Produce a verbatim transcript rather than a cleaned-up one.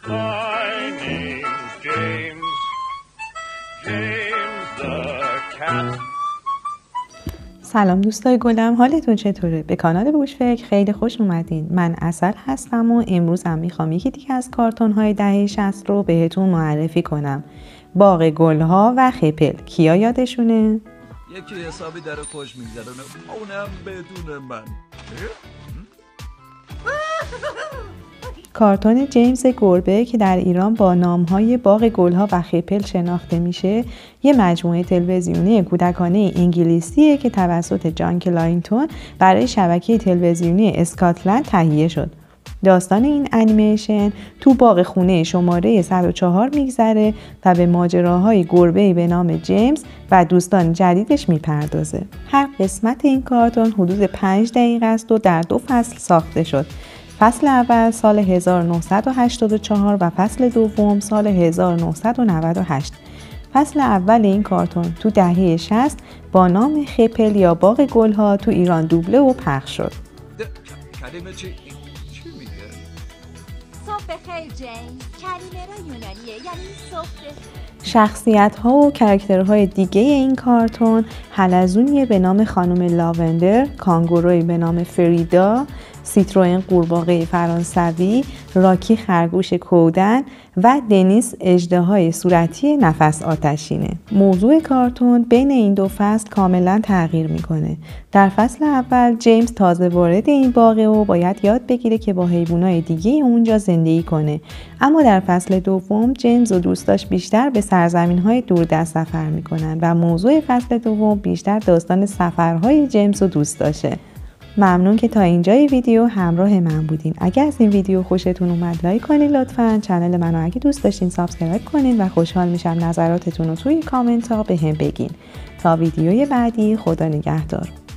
My name's James, James the cat. سلام دوستای گلم، حالتون چطوره؟ به کانال بوشفکر خیلی خوش اومدین. من عسل هستم و امروز هم میخوام یکی دیگه از کارتون های دهه شصت رو بهتون معرفی کنم. باغ گلها و خپل. کیا یادشونه؟ یکی حسابی داره خوش میگذرونه، اونم بدون من. کارتون جیمز گربه که در ایران با نام‌های باغ گلها و خپل شناخته میشه، یه مجموعه تلویزیونی کودکانه انگلیسیه که توسط جان کلاینتون برای شبکه تلویزیونی اسکاتلند تهیه شد. داستان این انیمیشن تو باغ خونه شماره صد و چهار میگذره و به ماجراهای گربه‌ای به نام جیمز و دوستان جدیدش میپردازه. هر قسمت این کارتون حدود پنج دقیقه است و در دو فصل ساخته شد. فصل اول سال هزار و نهصد و هشتاد و چهار و فصل دوم سال هزار و نهصد و نود و هشت. فصل اول این کارتون تو دهه شصت با نام خپل یا باغ گلها تو ایران دوبله و پخش شد. کلمه چی؟ چی میگه؟ صبح بخیر جیمز. کلمه را یونانیه، یعنی صبح بخیر. شخصیت ها و کرکترهای دیگه این کارتون حلزونیه به نام خانم لاوندر، کانگوروی به نام فریدا، سیتروئن قورباغه فرانسوی، راکی خرگوش کودن و دنیس اژدهای صورتی نفس آتشینه. موضوع کارتون بین این دو فصل کاملا تغییر میکنه. در فصل اول جیمز تازه وارد این باغه و باید یاد بگیره که با حیوانات دیگه اونجا زندگی کنه، اما در فصل دوم جیمز و دوستاش بیشتر به سرزمین‌های دوردست سفر میکنن و موضوع فصل دوم بیشتر داستان سفرهای جیمز و دوستاشه. ممنون که تا اینجای ویدیو همراه من بودین. اگه از این ویدیو خوشتون اومد لایک کنین لطفاً. چنل منو اگه دوست داشتین سابسکرایب کنین و خوشحال میشم نظراتتون رو توی کامنت ها به هم بگین. تا ویدیوی بعدی، خدا نگهدار.